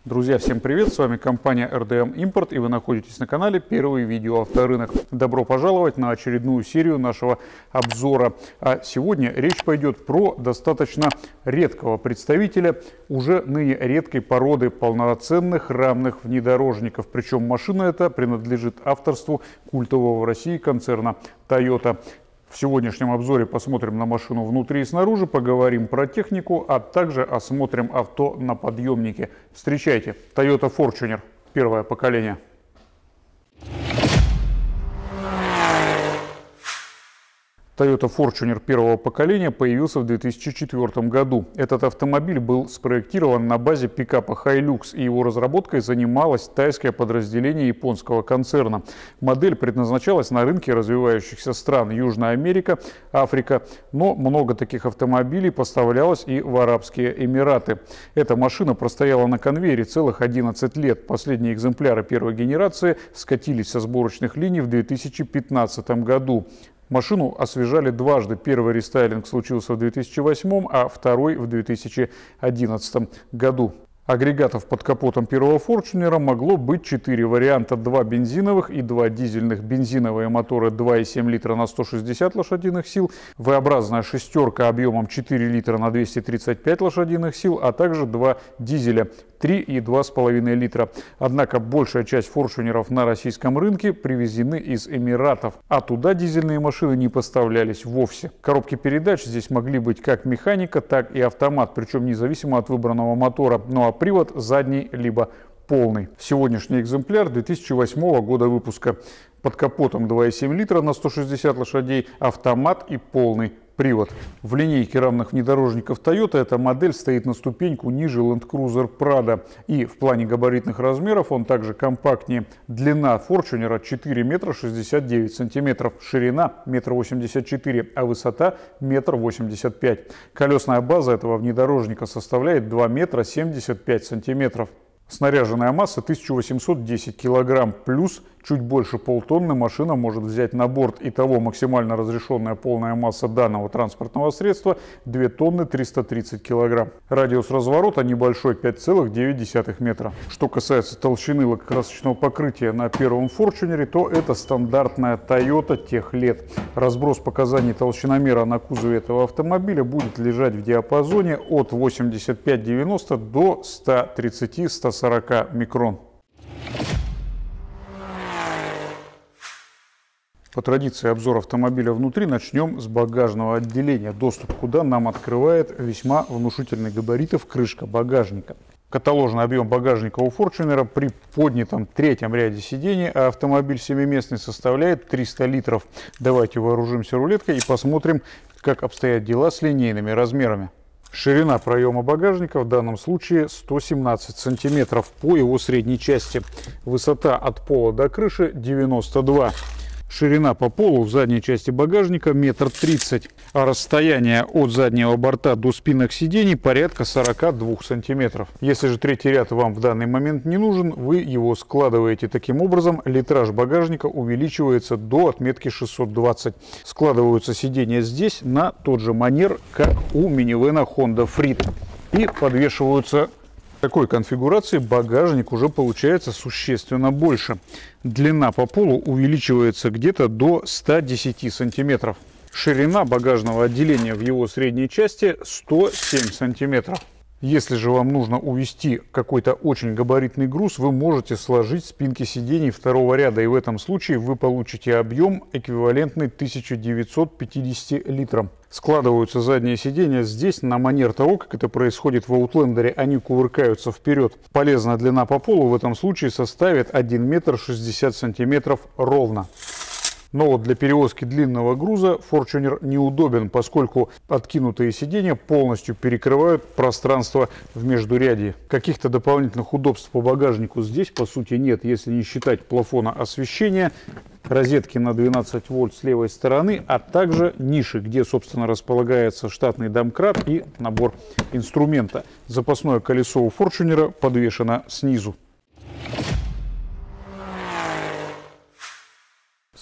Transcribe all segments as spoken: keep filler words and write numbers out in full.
Друзья, всем привет! С вами компания эр дэ эм Import, и вы находитесь на канале Первый видео авторынок. Добро пожаловать на очередную серию нашего обзора. А сегодня речь пойдет про достаточно редкого представителя уже ныне редкой породы полноценных рамных внедорожников. Причем машина эта принадлежит авторству культового в России концерна Toyota. В сегодняшнем обзоре посмотрим на машину внутри и снаружи, поговорим про технику, а также осмотрим авто на подъемнике. Встречайте, Toyota Fortuner, первое поколение. Toyota Fortuner первого поколения появился в две тысячи четвёртом году. Этот автомобиль был спроектирован на базе пикапа Hilux, и его разработкой занималось тайское подразделение японского концерна. Модель предназначалась на рынке развивающихся стран Южная Америка, Африка, но много таких автомобилей поставлялось и в Арабские Эмираты. Эта машина простояла на конвейере целых одиннадцать лет. Последние экземпляры первой генерации скатились со сборочных линий в две тысячи пятнадцатом году. Машину освежали дважды. Первый рестайлинг случился в две тысячи восьмом, а второй в две тысячи одиннадцатом году. Агрегатов под капотом первого Fortuner могло быть четыре варианта: два бензиновых и два дизельных. Бензиновые моторы два и семь литра на сто шестьдесят лошадиных сил, V-образная шестерка объемом четыре литра на двести тридцать пять лошадиных сил, а также два дизеля три и два с половиной литра. Однако большая часть форчунеров на российском рынке привезены из Эмиратов, а туда дизельные машины не поставлялись вовсе. Коробки передач здесь могли быть как механика, так и автомат, причем независимо от выбранного мотора, ну а привод задний либо полный. Сегодняшний экземпляр две тысячи восьмого года выпуска. Под капотом два и семь литра на сто шестьдесят лошадей, автомат и полный привод. В линейке рамных внедорожников Toyota эта модель стоит на ступеньку ниже Land Cruiser Prado, и в плане габаритных размеров он также компактнее. Длина Fortuner четыре метра шестьдесят девять сантиметров, ширина метр восемьдесят четыре, а высота метр восемьдесят пять. Колесная база этого внедорожника составляет два метра семьдесят пять сантиметров. Снаряженная масса тысяча восемьсот десять килограмм, плюс чуть больше полтонны машина может взять на борт. Итого максимально разрешенная полная масса данного транспортного средства две тонны триста тридцать килограмм. Радиус разворота небольшой, пять целых девять десятых метра. Что касается толщины лакокрасочного покрытия на первом Fortuner, то это стандартная Toyota тех лет. Разброс показаний толщиномера на кузове этого автомобиля будет лежать в диапазоне от восемьдесят пять девяносто до ста тридцати — ста сорока микрон. По традиции обзор автомобиля внутри начнем с багажного отделения, доступ куда нам открывает весьма внушительных габаритов крышка багажника. Каталожный объем багажника у Fortuner при поднятом третьем ряде сидений, а автомобиль семиместный, составляет триста литров. Давайте вооружимся рулеткой и посмотрим, как обстоят дела с линейными размерами. Ширина проема багажника в данном случае сто семнадцать сантиметров по его средней части. Высота от пола до крыши девяносто два. Ширина по полу в задней части багажника метр тридцать, а расстояние от заднего борта до спинок сидений порядка сорока двух сантиметров. Если же третий ряд вам в данный момент не нужен, вы его складываете. Таким образом, литраж багажника увеличивается до отметки шестьсот двадцать. Складываются сиденья здесь на тот же манер, как у минивэна Honda Freed, и подвешиваются. В такой конфигурации багажник уже получается существенно больше. Длина по полу увеличивается где-то до ста десяти сантиметров. Ширина багажного отделения в его средней части сто семь сантиметров. Если же вам нужно увезти какой-то очень габаритный груз, вы можете сложить спинки сидений второго ряда, и в этом случае вы получите объем, эквивалентный тысяче девятьсот пятидесяти литрам. Складываются задние сиденья здесь на манер того, как это происходит в Outlander, они кувыркаются вперед. Полезная длина по полу в этом случае составит один метр шестьдесят сантиметров ровно. Но вот для перевозки длинного груза Fortuner неудобен, поскольку откинутые сиденья полностью перекрывают пространство в междурядье. Каких-то дополнительных удобств по багажнику здесь по сути нет, если не считать плафона освещения, розетки на двенадцать вольт с левой стороны, а также ниши, где собственно располагается штатный домкрат и набор инструмента. Запасное колесо у Fortuner подвешено снизу.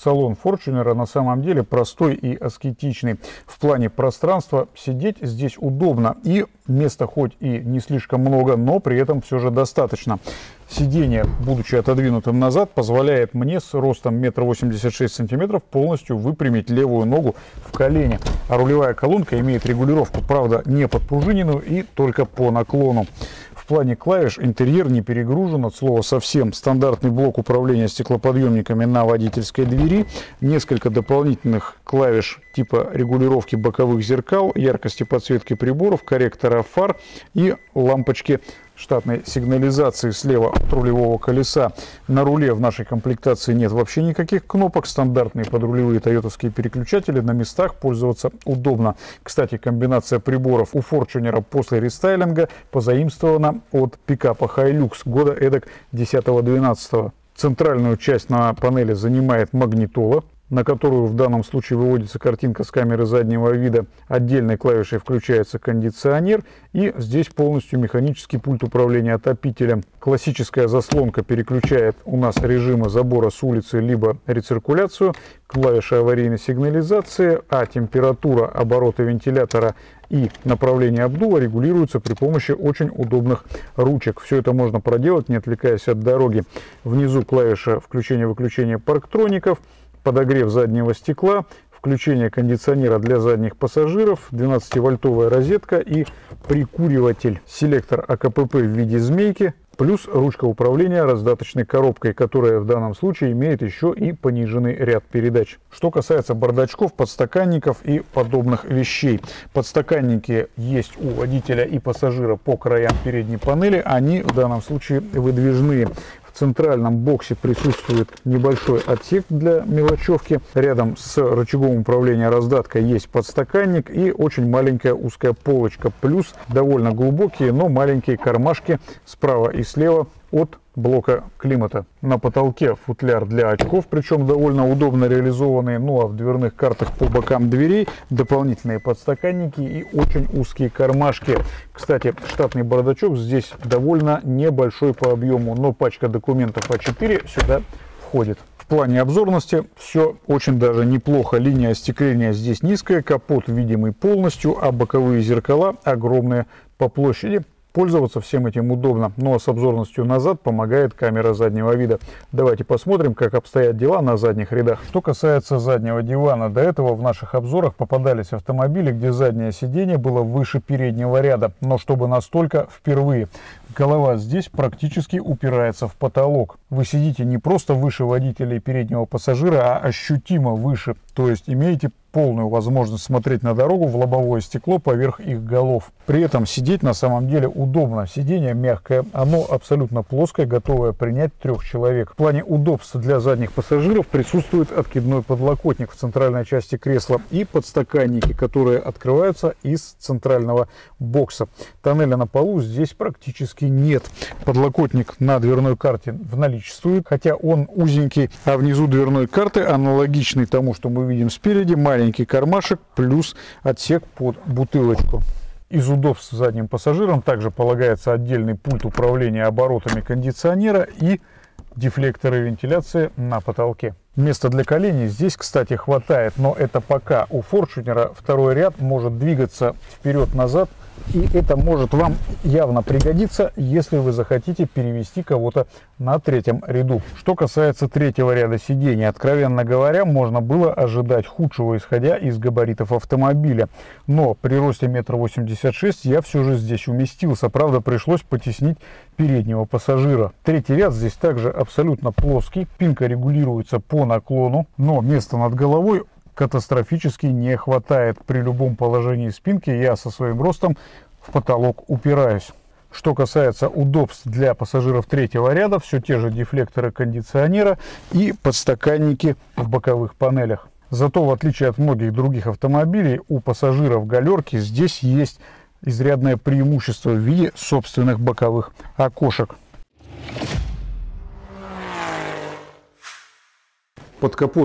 Салон Форчунера на самом деле простой и аскетичный. В плане пространства сидеть здесь удобно, и места хоть и не слишком много, но при этом все же достаточно. Сиденье, будучи отодвинутым назад, позволяет мне с ростом метр восемьдесят шесть сантиметров полностью выпрямить левую ногу в колени. А рулевая колонка имеет регулировку, правда, не подпружиненную и только по наклону. В плане клавиш интерьер не перегружен от слова совсем. Стандартный блок управления стеклоподъемниками на водительской двери, несколько дополнительных клавиш типа регулировки боковых зеркал, яркости подсветки приборов, корректора фар и лампочки штатной сигнализации слева от рулевого колеса. На руле в нашей комплектации нет вообще никаких кнопок. Стандартные подрулевые тойотовские переключатели, на местах пользоваться удобно. Кстати, комбинация приборов у Форчунера после рестайлинга позаимствована от пикапа Hilux года эдак десятого-двенадцатого. Центральную часть на панели занимает магнитола, на которую в данном случае выводится картинка с камеры заднего вида. Отдельной клавишей включается кондиционер, и здесь полностью механический пульт управления отопителем. Классическая заслонка переключает у нас режимы забора с улицы либо рециркуляцию, клавиша аварийной сигнализации, а температура, обороты вентилятора и направление обдува регулируются при помощи очень удобных ручек. Все это можно проделать, не отвлекаясь от дороги. Внизу клавиша включения-выключения парктроников, подогрев заднего стекла, включение кондиционера для задних пассажиров, двенадцативольтовая розетка и прикуриватель, селектор а ка пэ пэ в виде змейки, плюс ручка управления раздаточной коробкой, которая в данном случае имеет еще и пониженный ряд передач. Что касается бардачков, подстаканников и подобных вещей. Подстаканники есть у водителя и пассажира по краям передней панели, они в данном случае выдвижные. В центральном боксе присутствует небольшой отсек для мелочевки. Рядом с рычагом управления раздаткой есть подстаканник и очень маленькая узкая полочка. Плюс довольно глубокие, но маленькие кармашки справа и слева от блока климата. На потолке футляр для очков, причем довольно удобно реализованные. Ну а в дверных картах по бокам дверей дополнительные подстаканники и очень узкие кармашки. Кстати, штатный бардачок здесь довольно небольшой по объему, но пачка документов а четыре сюда входит. В плане обзорности все очень даже неплохо. Линия остекления здесь низкая, капот видимый полностью, а боковые зеркала огромные по площади. Пользоваться всем этим удобно, но с обзорностью назад помогает камера заднего вида. Давайте посмотрим, как обстоят дела на задних рядах. Что касается заднего дивана, до этого в наших обзорах попадались автомобили, где заднее сиденье было выше переднего ряда, но чтобы настолько впервые. Голова здесь практически упирается в потолок. Вы сидите не просто выше водителя и переднего пассажира, а ощутимо выше, то есть имеете полную возможность смотреть на дорогу в лобовое стекло поверх их голов. При этом сидеть на самом деле удобно. Сиденье мягкое, оно абсолютно плоское, готовое принять трех человек. В плане удобства для задних пассажиров присутствует откидной подлокотник в центральной части кресла и подстаканники, которые открываются из центрального бокса. Тоннеля на полу здесь практически нет. Подлокотник на дверной карте наличествует, хотя он узенький, а внизу дверной карты аналогичный тому, что мы видим спереди, маленький кармашек плюс отсек под бутылочку. Из удобств задним пассажирам также полагается отдельный пульт управления оборотами кондиционера и дефлекторы вентиляции на потолке. Места для коленей здесь, кстати, хватает, но это пока. У Форчунера второй ряд может двигаться вперед-назад, и это может вам явно пригодиться, если вы захотите перевести кого-то на третьем ряду. Что касается третьего ряда сидений, откровенно говоря, можно было ожидать худшего, исходя из габаритов автомобиля. Но при росте метр восемьдесят шесть я все же здесь уместился. Правда, пришлось потеснить переднего пассажира. Третий ряд здесь также абсолютно плоский. Спинка регулируется по наклону, но места над головой катастрофически не хватает. При любом положении спинки я со своим ростом в потолок упираюсь. Что касается удобств для пассажиров третьего ряда, все те же дефлекторы кондиционера и подстаканники в боковых панелях. Зато, в отличие от многих других автомобилей, у пассажиров галерки здесь есть изрядное преимущество в виде собственных боковых окошек. Под капотом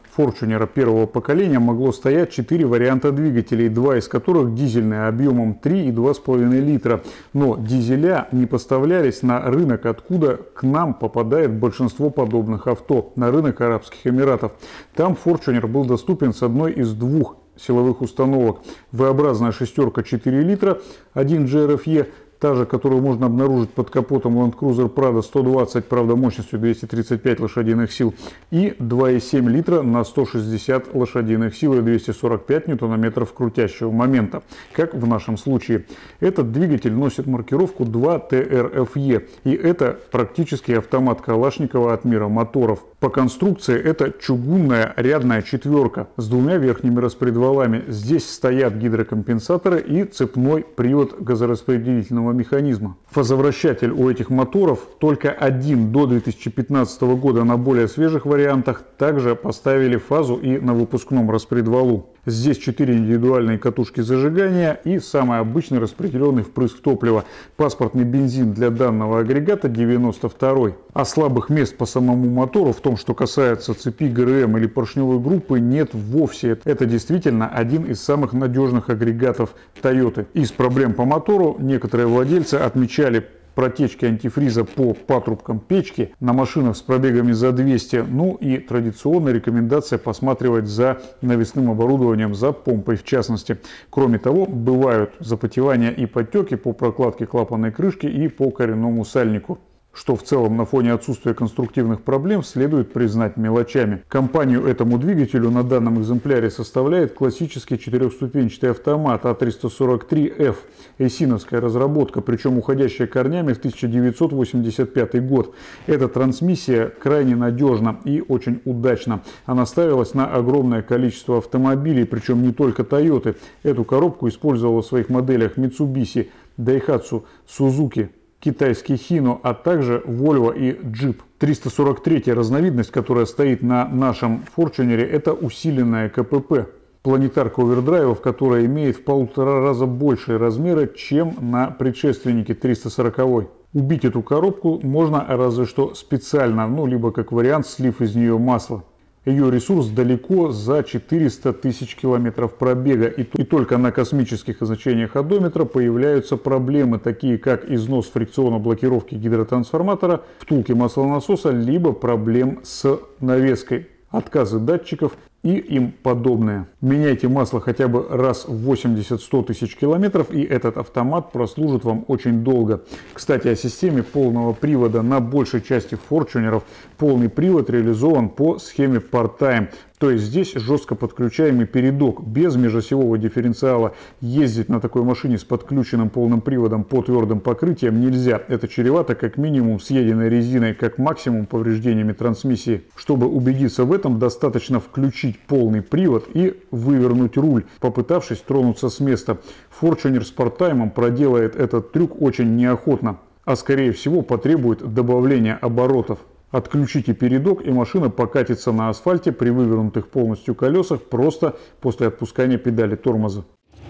Fortuner первого поколения могло стоять четыре варианта двигателей, два из которых дизельные объемом три и два с половиной литра. Но дизеля не поставлялись на рынок, откуда к нам попадает большинство подобных авто, на рынок Арабских Эмиратов. Там Fortuner был доступен с одной из двух силовых установок. V-образная шестерка четыре литра, один джи эр эф и, та же, которую можно обнаружить под капотом Land Cruiser Prado сто двадцать, правда мощностью двести тридцать пять лошадиных сил, и два и семь литра на сто шестьдесят лошадиных сил и двести сорок пять ньютон-метров крутящего момента, как в нашем случае. Этот двигатель носит маркировку два тэ эр эф и, и это практически автомат Калашникова от мира моторов. По конструкции это чугунная рядная четверка с двумя верхними распредвалами. Здесь стоят гидрокомпенсаторы и цепной привод газораспределительного механизма. Фазовращатель у этих моторов только один до две тысячи пятнадцатого года, на более свежих вариантах также поставили фазу и на выпускном распредвалу. Здесь четыре индивидуальные катушки зажигания и самый обычный распределенный впрыск топлива. Паспортный бензин для данного агрегата девяносто второй. А слабых мест по самому мотору в том, что касается цепи гэ эр эм или поршневой группы, нет вовсе. Это действительно один из самых надежных агрегатов Toyota. Из проблем по мотору некоторые владельцы отмечали протечки антифриза по патрубкам печки на машинах с пробегами за двести, ну и традиционная рекомендация посматривать за навесным оборудованием, за помпой в частности. Кроме того, бывают запотевания и подтеки по прокладке клапанной крышки и по коренному сальнику, что в целом на фоне отсутствия конструктивных проблем следует признать мелочами. Компанию этому двигателю на данном экземпляре составляет классический четырехступенчатый автомат а триста сорок три эф, эйсиновская разработка, причем уходящая корнями в тысяча девятьсот восемьдесят пятый год. Эта трансмиссия крайне надежна и очень удачна. Она ставилась на огромное количество автомобилей, причем не только Toyota. Эту коробку использовала в своих моделях Mitsubishi, Daihatsu, Suzuki, китайский Hino, а также Volvo и Jeep. триста сорок третья разновидность, которая стоит на нашем Fortuner, это усиленная ка пэ пэ. Планетарка овердрайвов, которая имеет в полтора раза большие размеры, чем на предшественнике триста сороковой. Убить эту коробку можно разве что специально, ну либо как вариант слив из нее масла. Ее ресурс далеко за четыреста тысяч километров пробега, и, и только на космических значениях одометра появляются проблемы, такие как износ фрикциона блокировки гидротрансформатора, втулки маслонасоса, либо проблем с навеской, отказы датчиков и им подобное. Меняйте масло хотя бы раз в восемьдесят-сто тысяч километров, и этот автомат прослужит вам очень долго. Кстати, о системе полного привода на большей части Fortuner'ов. Полный привод реализован по схеме Part-Time. То есть здесь жестко подключаемый передок, без межосевого дифференциала. Ездить на такой машине с подключенным полным приводом по твердым покрытиям нельзя. Это чревато как минимум съеденной резиной, как максимум повреждениями трансмиссии. Чтобы убедиться в этом, достаточно включить полный привод и вывернуть руль, попытавшись тронуться с места. Fortuner с Part-Time проделает этот трюк очень неохотно, а скорее всего потребует добавления оборотов. Отключите передок, и машина покатится на асфальте при вывернутых полностью колесах просто после отпускания педали тормоза.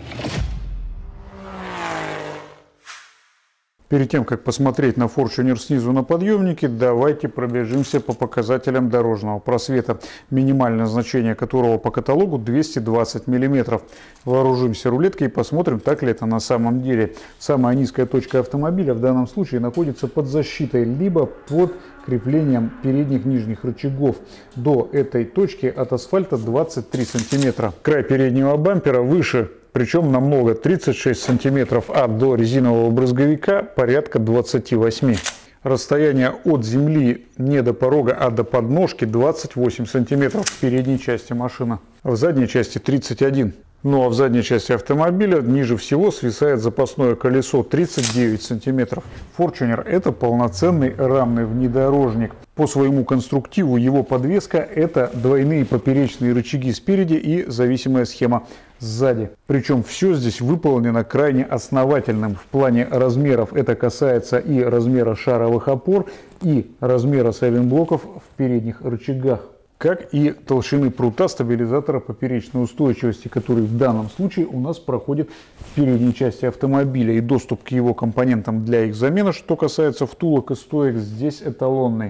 Перед тем, как посмотреть на Fortuner снизу на подъемнике, давайте пробежимся по показателям дорожного просвета, минимальное значение которого по каталогу двести двадцать миллиметров. Вооружимся рулеткой и посмотрим, так ли это на самом деле. Самая низкая точка автомобиля в данном случае находится под защитой, либо под креплением передних нижних рычагов. До этой точки от асфальта двадцать три сантиметра. Край переднего бампера выше, причем намного, тридцать шесть сантиметров, а до резинового брызговика порядка двадцати восьми. Расстояние от земли не до порога, а до подножки двадцать восемь сантиметров в передней части машины. В задней части тридцать один. Ну а в задней части автомобиля ниже всего свисает запасное колесо тридцать девять сантиметров. Fortuner — это полноценный рамный внедорожник. По своему конструктиву его подвеска — это двойные поперечные рычаги спереди и зависимая схема сзади. Причем все здесь выполнено крайне основательным в плане размеров. Это касается и размера шаровых опор, и размера сайлентблоков в передних рычагах, как и толщины прута стабилизатора поперечной устойчивости, который в данном случае у нас проходит в передней части автомобиля, и доступ к его компонентам для их замены, что касается втулок и стоек, здесь эталонный.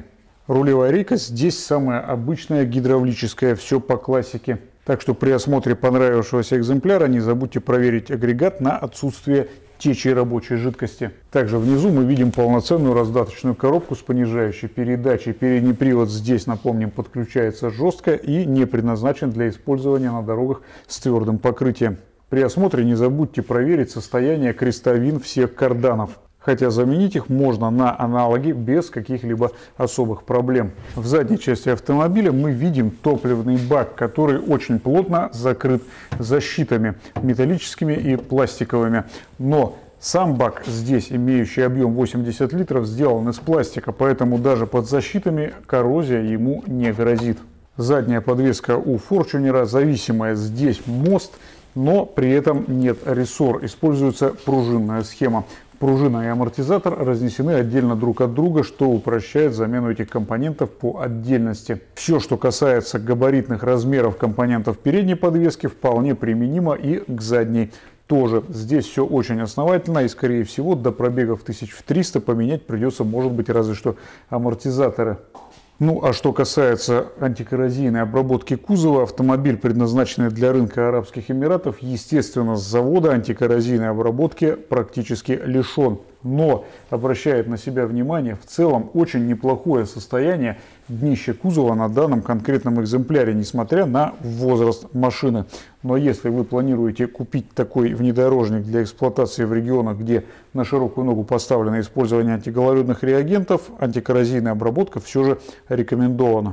Рулевая рейка здесь самая обычная гидравлическая, все по классике. Так что при осмотре понравившегося экземпляра не забудьте проверить агрегат на отсутствие течи рабочей жидкости. Также внизу мы видим полноценную раздаточную коробку с понижающей передачей. Передний привод здесь, напомним, подключается жестко и не предназначен для использования на дорогах с твердым покрытием. При осмотре не забудьте проверить состояние крестовин всех карданов. Хотя заменить их можно на аналоги без каких-либо особых проблем. В задней части автомобиля мы видим топливный бак, который очень плотно закрыт защитами металлическими и пластиковыми. Но сам бак здесь, имеющий объем восемьдесят литров, сделан из пластика, поэтому даже под защитами коррозия ему не грозит. Задняя подвеска у Форчунера зависимая, здесь мост, но при этом нет рессор, используется пружинная схема. Пружина и амортизатор разнесены отдельно друг от друга, что упрощает замену этих компонентов по отдельности. Все, что касается габаритных размеров компонентов передней подвески, вполне применимо и к задней тоже. Здесь все очень основательно и, скорее всего, до пробегов тысяч в триста поменять придется, может быть, разве что амортизаторы. Ну, а что касается антикоррозийной обработки кузова, автомобиль, предназначенный для рынка Арабских Эмиратов, естественно, с завода антикоррозийной обработки практически лишен. Но обращает на себя внимание в целом очень неплохое состояние днища кузова на данном конкретном экземпляре, несмотря на возраст машины. Но если вы планируете купить такой внедорожник для эксплуатации в регионах, где на широкую ногу поставлено использование антигололедных реагентов, антикоррозийная обработка все же рекомендована.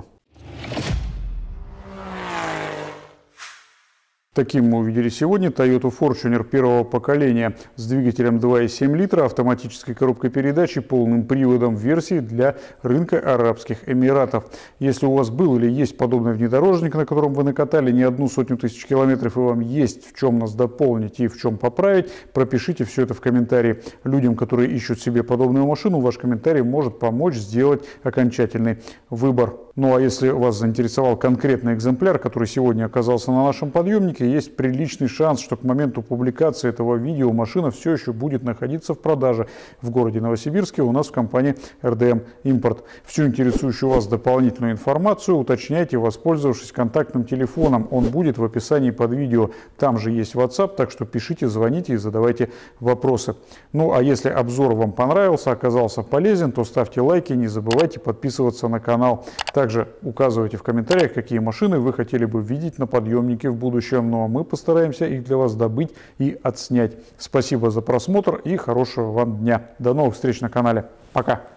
Таким мы увидели сегодня Toyota Fortuner первого поколения с двигателем два и семь литра, автоматической коробкой передач и полным приводом в версии для рынка Арабских Эмиратов. Если у вас был или есть подобный внедорожник, на котором вы накатали не одну сотню тысяч километров, и вам есть в чем нас дополнить и в чем поправить, пропишите все это в комментарии. Людям, которые ищут себе подобную машину, ваш комментарий может помочь сделать окончательный выбор. Ну а если вас заинтересовал конкретный экземпляр, который сегодня оказался на нашем подъемнике, есть приличный шанс, что к моменту публикации этого видео машина все еще будет находиться в продаже в городе Новосибирске у нас в компании эр дэ эм Import. Всю интересующую вас дополнительную информацию уточняйте, воспользовавшись контактным телефоном. Он будет в описании под видео. Там же есть WhatsApp, так что пишите, звоните и задавайте вопросы. Ну а если обзор вам понравился, оказался полезен, то ставьте лайки, не забывайте подписываться на канал. Также указывайте в комментариях, какие машины вы хотели бы видеть на подъемнике в будущем. Ну а мы постараемся их для вас добыть и отснять. Спасибо за просмотр и хорошего вам дня. До новых встреч на канале. Пока!